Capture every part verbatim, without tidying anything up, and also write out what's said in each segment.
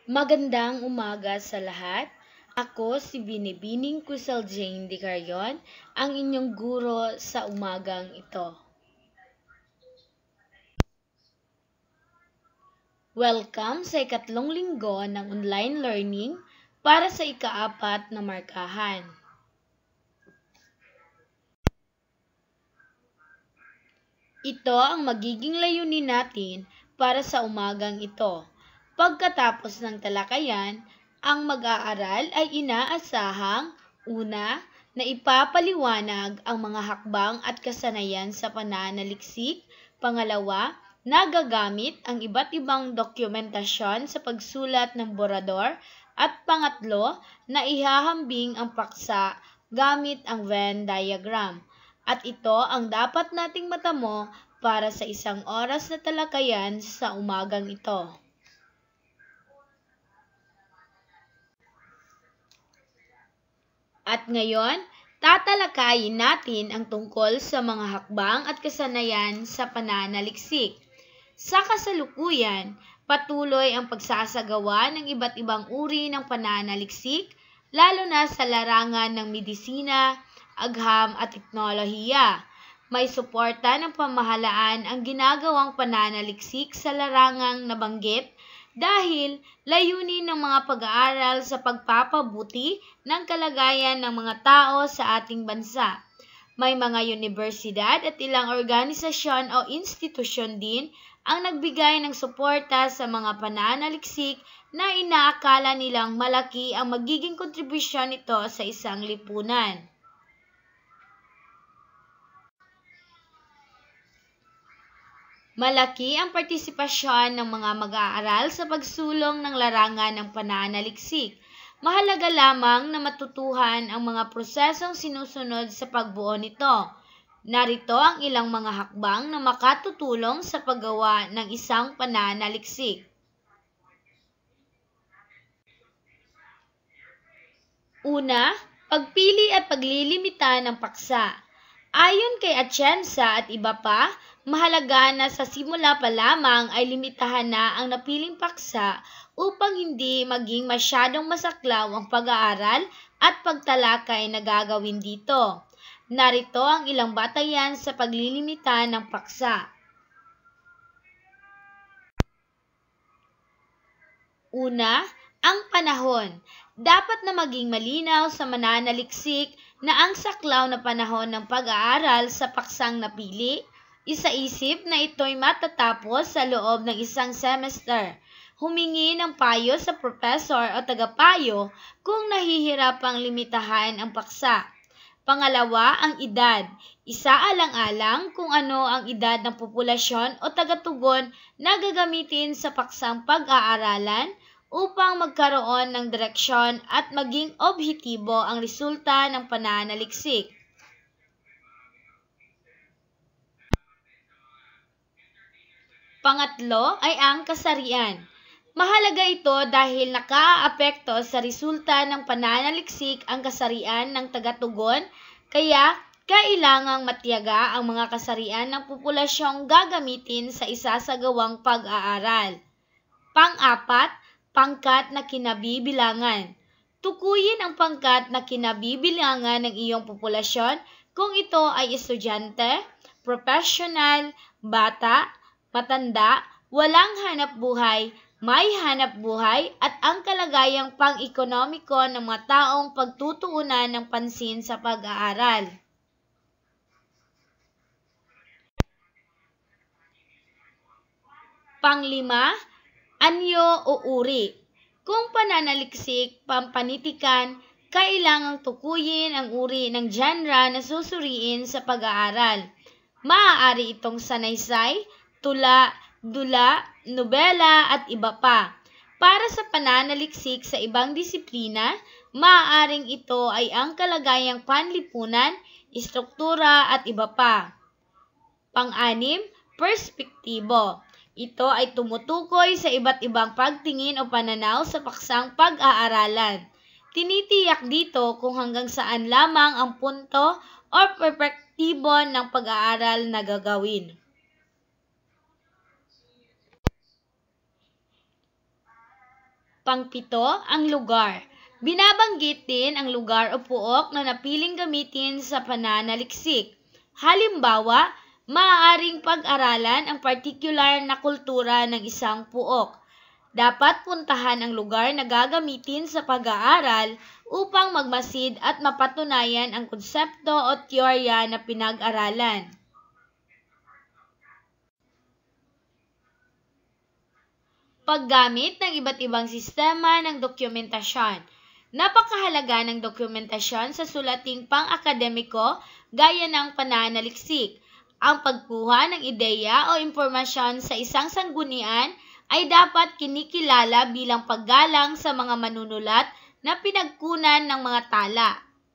Magandang umaga sa lahat. Ako si Binibining Kusal Jane Di Carrion, ang inyong guro sa umagang ito. Welcome sa ikatlong linggo ng online learning para sa ikaapat na markahan. Ito ang magiging layunin natin para sa umagang ito. Pagkatapos ng talakayan, ang mag-aaral ay inaasahang una, na ipapaliwanag ang mga hakbang at kasanayan sa pananaliksik, pangalawa, nagagamit ang iba't ibang dokumentasyon sa pagsulat ng borador, at pangatlo, na ihahambing ang paksa gamit ang Venn diagram. At ito ang dapat nating matamo para sa isang oras na talakayan sa umagang ito. At ngayon, tatalakayin natin ang tungkol sa mga hakbang at kasanayan sa pananaliksik. Sa kasalukuyan, patuloy ang pagsasagawa ng iba't ibang uri ng pananaliksik, lalo na sa larangan ng medisina, agham at teknolohiya. May suporta ng pamahalaan ang ginagawang pananaliksik sa larangang nabanggit dahil layunin ng mga pag-aaral sa pagpapabuti ng kalagayan ng mga tao sa ating bansa. May mga universidad at ilang organisasyon o institusyon din ang nagbigay ng suporta sa mga pananaliksik na inaakala nilang malaki ang magiging kontribusyon nito sa isang lipunan. Malaki ang partisipasyon ng mga mag-aaral sa pagsulong ng larangan ng pananaliksik. Mahalaga lamang na matutuhan ang mga prosesong sinusunod sa pagbuo nito. Narito ang ilang mga hakbang na makatutulong sa paggawa ng isang pananaliksik. Una, pagpili at paglilimita ng paksa. Ayon kay Atienza at iba pa, mahalaga na sa simula pa lamang ay limitahan na ang napiling paksa upang hindi maging masyadong masaklaw ang pag-aaral at pagtalakay na gagawin dito. Narito ang ilang batayan sa paglilimita ng paksa. Una, ang panahon. Dapat na maging malinaw sa mananaliksik na ang saklaw na panahon ng pag-aaral sa paksang napili, isaisip na ito'y matatapos sa loob ng isang semester. Humingi ng payo sa professor o tagapayo kung nahihirapang limitahan ang paksa. Pangalawa, ang edad. Isaalang-alang kung ano ang edad ng populasyon o tagatugon na gagamitin sa paksang pag-aaralan upang magkaroon ng direksyon at maging objektibo ang resulta ng pananaliksik. Pangatlo ay ang kasarian. Mahalaga ito dahil nakaaapekto sa resulta ng pananaliksik ang kasarian ng tagatugon, kaya kailangang matiyaga ang mga kasarian ng populasyong gagamitin sa isasagawang pag-aaral. Pang-apat, pangkat na kinabibilangan. Tukuyin ang pangkat na kinabibilangan ng iyong populasyon kung ito ay estudyante, professional, bata, matanda, walang hanap buhay, may hanap buhay at ang kalagayang pang-ekonomiko ng mga taong pagtutuunan ng pansin sa pag-aaral. Panglima, anyo o uri. Kung pananaliksik, pampanitikan, kailangang tukuyin ang uri ng genre na susuriin sa pag-aaral. Maaari itong sanaysay, tula, dula, nobela at iba pa. Para sa pananaliksik sa ibang disiplina, maaaring ito ay ang kalagayang panlipunan, istruktura at iba pa. Pang-anim, perspektibo. Ito ay tumutukoy sa iba't ibang pagtingin o pananaw sa paksang pag-aaralan. Tinitiyak dito kung hanggang saan lamang ang punto o perspektibo ng pag-aaral na gagawin. Pangpito, ang lugar. Binabanggit din ang lugar o puok na napiling gamitin sa pananaliksik. Halimbawa, maaaring pag-aralan ang partikular na kultura ng isang puok. Dapat puntahan ang lugar na gagamitin sa pag-aaral upang magmasid at mapatunayan ang konsepto o teorya na pinag-aralan. Paggamit ng iba't ibang sistema ng dokumentasyon. Napakahalaga ng dokumentasyon sa sulating pang-akademiko gaya ng pananaliksik. Ang pagkuha ng ideya o impormasyon sa isang sanggunian ay dapat kinikilala bilang paggalang sa mga manunulat na pinagkunan ng mga tala.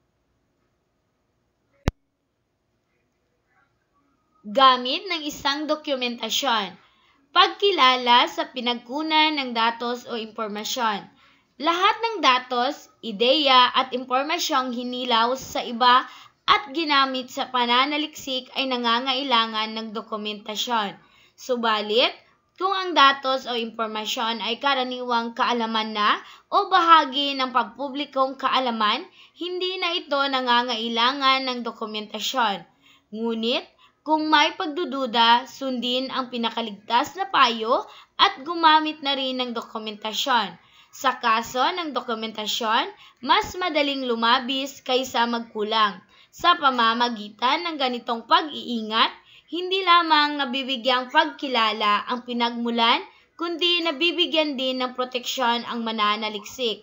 Gamit ng isang dokumentasyon. Pagkilala sa pinagkunan ng datos o impormasyon. Lahat ng datos, ideya at impormasyong hinilaw sa iba at ginamit sa pananaliksik ay nangangailangan ng dokumentasyon. Subalit, kung ang datos o impormasyon ay karaniwang kaalaman na o bahagi ng pampublikong kaalaman, hindi na ito nangangailangan ng dokumentasyon. Ngunit, kung may pagdududa, sundin ang pinakaligtas na payo at gumamit na rin ng dokumentasyon. Sa kaso ng dokumentasyon, mas madaling lumabis kaysa magkulang. Sa pamamagitan ng ganitong pag-iingat, hindi lamang nabibigyang pagkilala ang pinagmulan, kundi nabibigyan din ng proteksyon ang mananaliksik.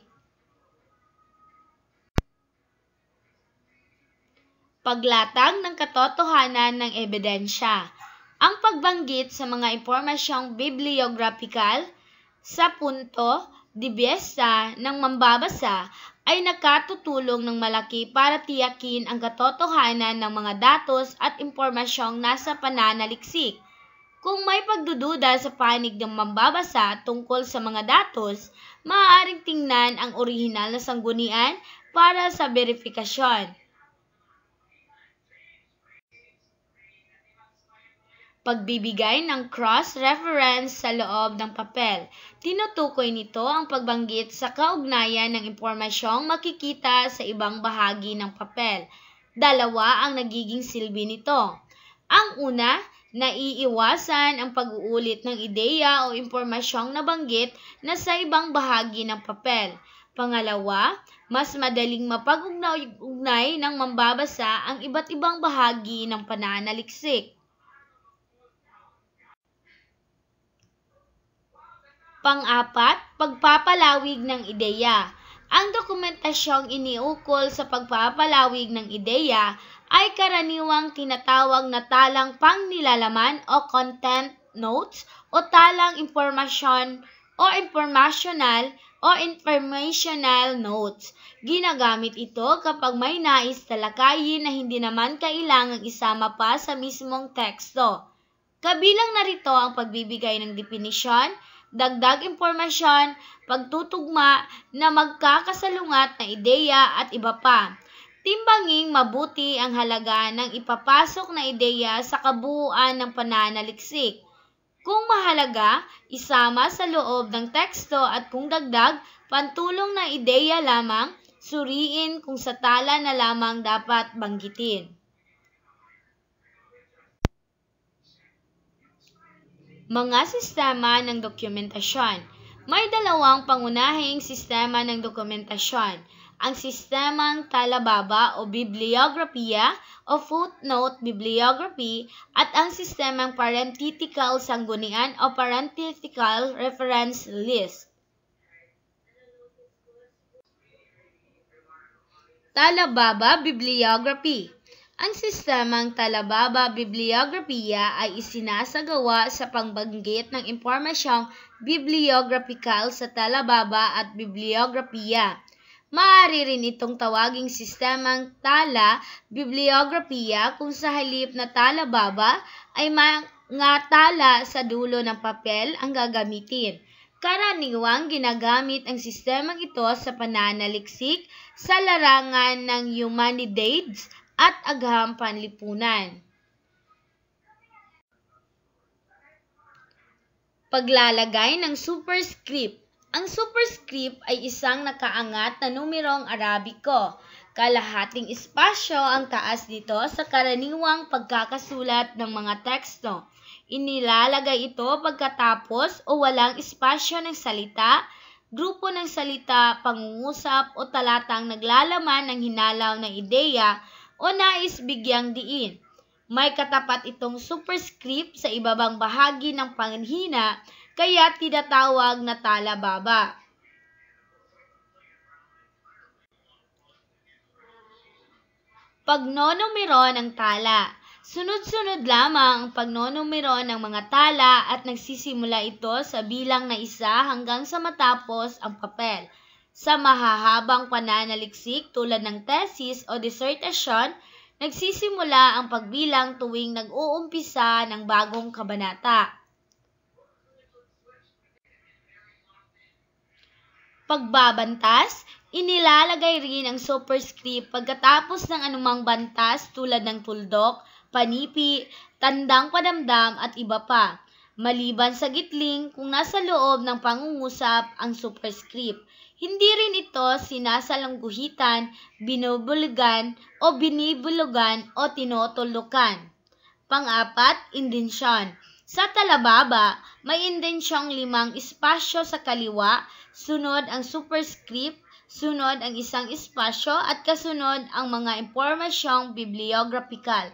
Paglatag ng katotohanan ng ebidensya. Ang pagbanggit sa mga impormasyong bibliographical sa punto de vista ng mambabasa ay nakatutulong ng malaki para tiyakin ang katotohanan ng mga datos at impormasyong nasa pananaliksik. Kung may pagdududa sa panig ng mambabasa tungkol sa mga datos, maaaring tingnan ang orihinal na sanggunian para sa verifikasyon. Pagbibigay ng cross-reference sa loob ng papel. Tinutukoy nito ang pagbanggit sa kaugnayan ng impormasyong makikita sa ibang bahagi ng papel. Dalawa ang nagiging silbi nito. Ang una, naiiwasan ang pag-uulit ng ideya o impormasyong nabanggit na sa ibang bahagi ng papel. Pangalawa, mas madaling mapag-ugnay ng mambabasa ang iba't ibang bahagi ng pananaliksik. Pang-apat, pagpapalawig ng ideya. Ang dokumentasyong iniukol sa pagpapalawig ng ideya ay karaniwang tinatawag na talang pangnilalaman o content notes o talang impormasyon o informational o informational notes. Ginagamit ito kapag may nais talakayin na hindi naman kailangang isama pa sa mismong teksto. Kabilang narito ang pagbibigay ng definisyon, dagdag impormasyon, pagtutugma na magkakasalungat na ideya at iba pa. Timbanging mabuti ang halaga ng ipapasok na ideya sa kabuuan ng pananaliksik. Kung mahalaga, isama sa loob ng teksto at kung dagdag, pantulong na ideya lamang, suriin kung sa tala na lamang dapat banggitin. Mga sistema ng dokumentasyon. May dalawang pangunahing sistema ng dokumentasyon. Ang sistemang talababa o bibliografiya o footnote bibliography at ang sistemang parenthetical sanggunian o parenthetical reference list. Talababa bibliography. Ang sistemang talababa bibliografiya ay isinasagawa sa pagbanggit ng impormasyong bibliographical sa talababa at bibliografiya. Maaari rin itong tawaging sistemang tala bibliografiya kung sa halip na talababa ay mga tala sa dulo ng papel ang gagamitin. Karaniwang ginagamit ang sistemang ito sa pananaliksik sa larangan ng humanities at agham panlipunan. Paglalagay ng superscript. Ang superscript ay isang nakaangat na numerong Arabiko. Kalahating espasyo ang taas nito sa karaniwang pagkakasulat ng mga teksto. Inilalagay ito pagkatapos o walang espasyo ng salita, grupo ng salita, pangungusap o talatang naglalaman ng hinalaw na ideya o nais bigyang diin. May katapat itong superscript sa ibabang bahagi ng panghina, kaya tinatawag na talababa. Pagnonomero ng tala. Sunod-sunod lamang ang pagnonomero ng mga tala at nagsisimula ito sa bilang na isa hanggang sa matapos ang papel. Sa mahahabang pananaliksik tulad ng thesis o dissertation, nagsisimula ang pagbilang tuwing nag-uumpisa ng bagong kabanata. Pagbabantas, inilalagay rin ang superscript pagkatapos ng anumang bantas tulad ng tuldok, panipi, tandang padamdam at iba pa, maliban sa gitling kung nasa loob ng pangungusap ang superscript. Hindi rin ito sinasalangguhitan, binubulugan o binibulugan o tinutulukan. Pang-apat, indensyon. Sa talababa, may indensyong limang espasyo sa kaliwa, sunod ang superscript, sunod ang isang espasyo at kasunod ang mga impormasyong bibliograpikal.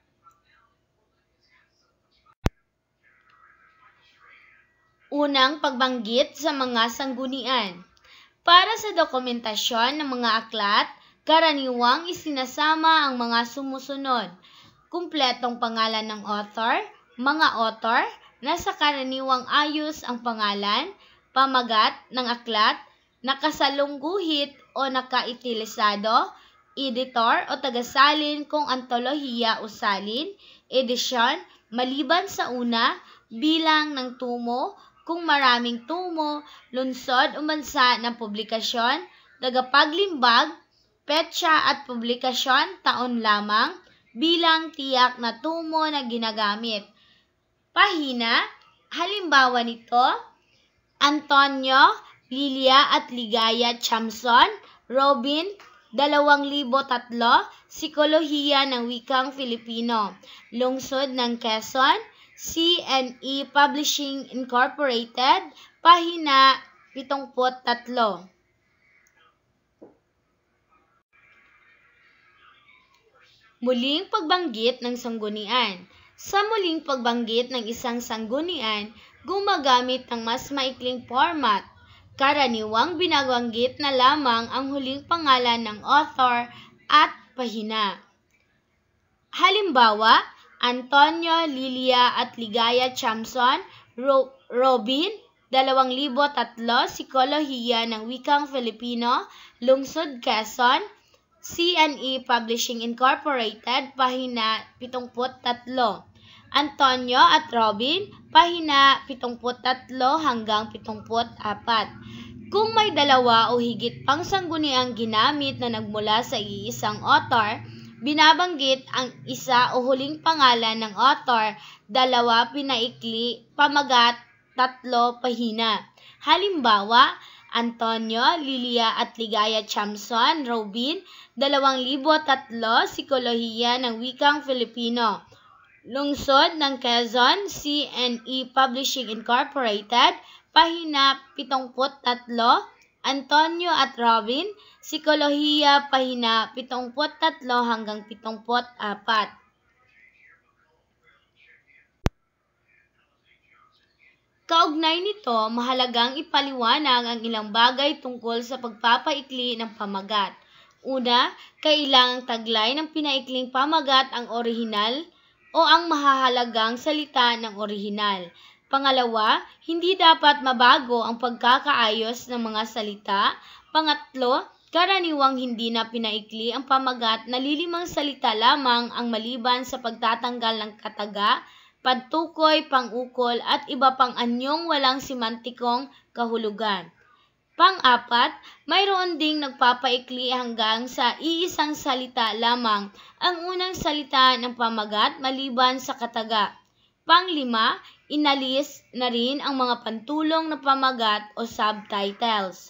Unang pagbanggit sa mga sanggunian. Para sa dokumentasyon ng mga aklat, karaniwang isinasama ang mga sumusunod: kumpletong pangalan ng author, mga author, nasa karaniwang ayos ang pangalan, pamagat ng aklat, nakasalungguhit o nakaitilisado, editor o tagasalin kung antolohiya o salin, edisyon, maliban sa una, bilang ng tumo, kung maraming tumo, lunsod o bansa ng publikasyon, tagapaglimbag, petsa at publikasyon, taon lamang, bilang tiyak na tumo na ginagamit. Pahina, halimbawa nito, Antonio, Lilia at Ligaya Chamson, Robin, dalawang libo tatlo, Psikolohiya ng Wikang Filipino, Lungsod ng Quezon, C and E Publishing Incorporated, pahina pitongput tatlo. Muling pagbanggit ng sanggunian. Sa muling pagbanggit ng isang sanggunian, gumagamit ng mas maikling format. Karaniwang binabanggit na lamang ang huling pangalan ng author at pahina. Halimbawa, Antonio, Lilia at Ligaya Chamson, Ro Robin, dalawang libo tatlo, Psikolohiya ng Wikang Filipino, Lungsod Quezon, C and E Publishing Incorporated, pahina pitongput tatlo. Antonio at Robin, pahina pitongput tatlo hanggang pitongput apat. Kung may dalawa o higit pang sangguniang ginamit na nagmula sa iisang author, binabanggit ang isa o huling pangalan ng author, dalawa pinaikli, pamagat, tatlo pahina. Halimbawa, Antonio, Lilia at Ligaya Chamson, Robin, dalawang libo tatlo, Psikolohiya ng Wikang Filipino, Lungsod ng Quezon, C and E Publishing Incorporated, pahina pitongput tatlo, Antonio at Robin, Psikolohiya, pahina pitongput tatlo hanggang pitongput apat. Kaugnay nito, mahalagang ipaliwanag ang ilang bagay tungkol sa pagpapaikli ng pamagat. Una, kailangang taglay ng pinaikling pamagat ang orihinal o ang mahahalagang salita ng orihinal. Pangalawa, hindi dapat mabago ang pagkakaayos ng mga salita. Pangatlo, karaniwang hindi na pinaikli ang pamagat na lilimang salita lamang ang maliban sa pagtatanggal ng kataga, pagtukoy, pang-ukol at iba pang anyong walang semantikong kahulugan. Pang-apat, mayroon ding nagpapaikli hanggang sa iisang salita lamang ang unang salita ng pamagat maliban sa kataga. Pang-lima, Inalis na rin ang mga pantulong na pamagat o subtitles.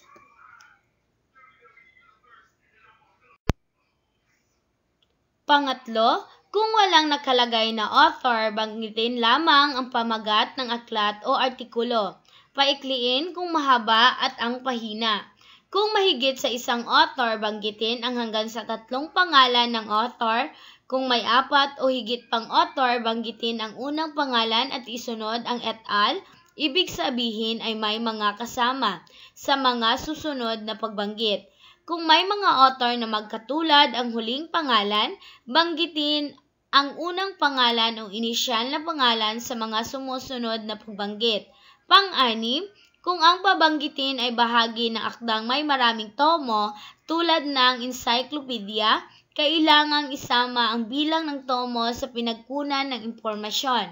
Pangatlo, kung walang nakalagay na author, banggitin lamang ang pamagat ng aklat o artikulo. Paikliin kung mahaba at ang pahina. Kung mahigit sa isang author, banggitin ang hanggang sa tatlong pangalan ng author. Kung may apat o higit pang author, banggitin ang unang pangalan at isunod ang et al. Ibig sabihin ay may mga kasama sa mga susunod na pagbanggit. Kung may mga author na magkatulad ang huling pangalan, banggitin ang unang pangalan o inisyal na pangalan sa mga sumusunod na pagbanggit. Pang-anim, kung ang babanggitin ay bahagi ng akdang may maraming tomo tulad ng encyclopedia, kailangang isama ang bilang ng tomo sa pinagkunan ng impormasyon.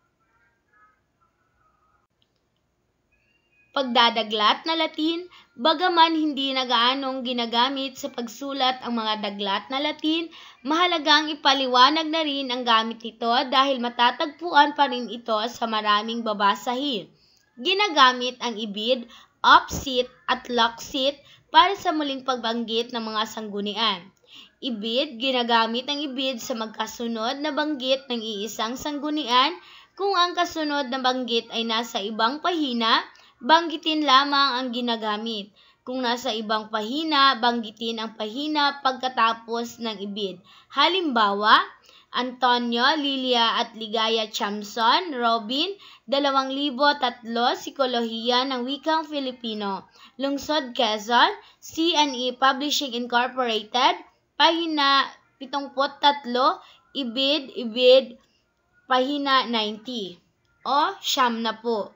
Pagdadaglat na Latin, bagaman hindi na gaanong ginagamit sa pagsulat ang mga daglat na Latin, mahalagang ipaliwanag na rin ang gamit nito dahil matatagpuan pa rin ito sa maraming babasahin. Ginagamit ang ibid, opsit at loksit para sa muling pagbanggit ng mga sanggunian. Ibid, ginagamit ang ibid sa magkasunod na banggit ng iisang sanggunian. Kung ang kasunod na banggit ay nasa ibang pahina, banggitin lamang ang ginagamit. Kung nasa ibang pahina, banggitin ang pahina pagkatapos ng ibid. Halimbawa, Antonio, Lilia at Ligaya Chamson, Robin, dalawang libo tatlo, Psikolohiya ng Wikang Filipino, Lungsod Quezon, C and E Publishing Incorporated, pahina pitongpot tatlo, ibid, ibid, pahina ninety, o siyam na po.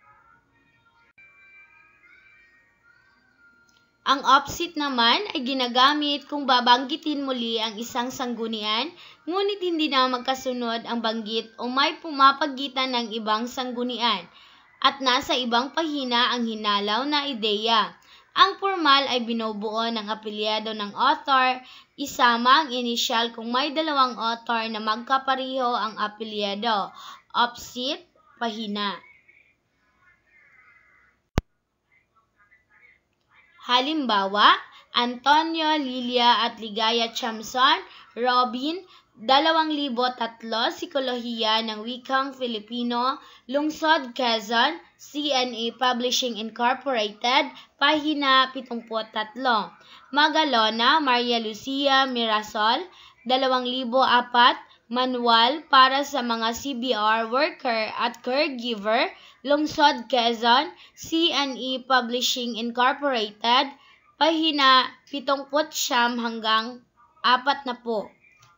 Ang opsit naman ay ginagamit kung babanggitin muli ang isang sanggunian, ngunit hindi na magkasunod ang banggit o may pumapagitan ng ibang sanggunian, at nasa ibang pahina ang hinalaw na ideya. Ang formal ay binubuo ng apelyido ng author, isama ang inisyal kung may dalawang author na magkapareho ang apelyido. Opsit, pahina. Halimbawa, Antonio, Lilia at Ligaya Chamson, Robin, dalawang libo tatlo, Psikolohiya ng Wikang Filipino, Lungsod Quezon, C and E Publishing Incorporated, pahina pitongpot tatlo. Magalona, Maria Lucia Mirasol, dalawang libo apat, Manual para sa mga C B R worker at caregiver, Lungsod Quezon, C and E Publishing Incorporated, pahina pitongpot siyam hanggang apat na po.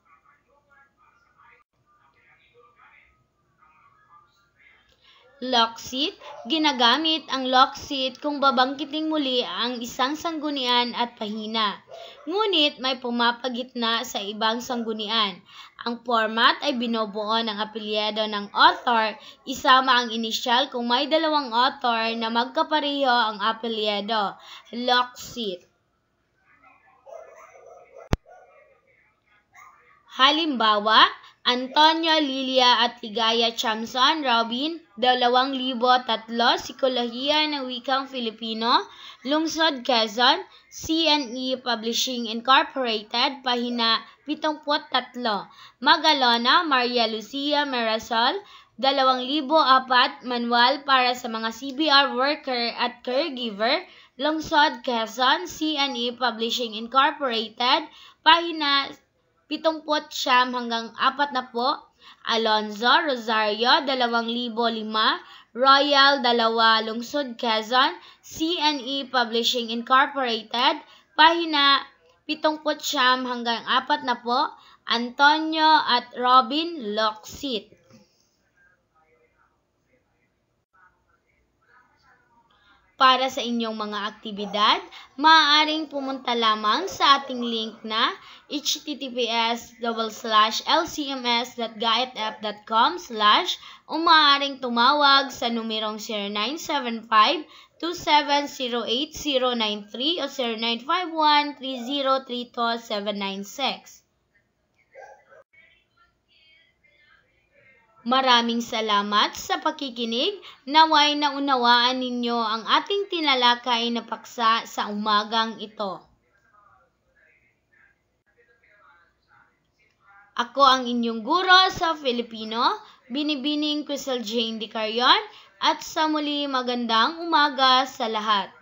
Loksit, ginagamit ang loksit kung babanggiting muli ang isang sanggunian at pahina, ngunit may pumapagitna sa ibang sanggunian. Ang format ay binubuo ng apelyido ng author, isama ang inisyal kung may dalawang author na magkapareho ang apelyido. Loksit. Halimbawa, Antonio, Lilia at Ligaya Chamson, Robin, dalawang libo tatlo, Psikolohiya ng Wikang Filipino, Lungsod Quezon, C and E Publishing Incorporated, pahina pitongpot tatlo. Magalona, Maria Lucia Mirasol, dalawang libo apat, Manual para sa mga C B R worker at caregiver, Lungsod Quezon, C and E Publishing Incorporated, pahina pitongpot siyam hanggang apat na po. Alonzo, Rosario, dalawang libo lima, Royal, dalawa, Lungsod Quezon, C and E Publishing Incorporated, pahina pitongpot siyam hanggang apat na po. Antonio at Robin, Loksit. Para sa inyong mga aktibidad, maaaring pumunta lamang sa ating link na h t t p s double slash l c m s dot gaitf dot com slash o maaaring tumawag sa numerong zero nine seven five, two seven zero eight zero nine three o zero nine five one, three zero three two, seven nine six. Maraming salamat sa pakikinig. Naway naunawaan ninyo ang ating tinalakay na paksa sa umagang ito. Ako ang inyong guro sa Filipino, Binibining Crystal Jane Di Carion, at sa muli magandang umaga sa lahat.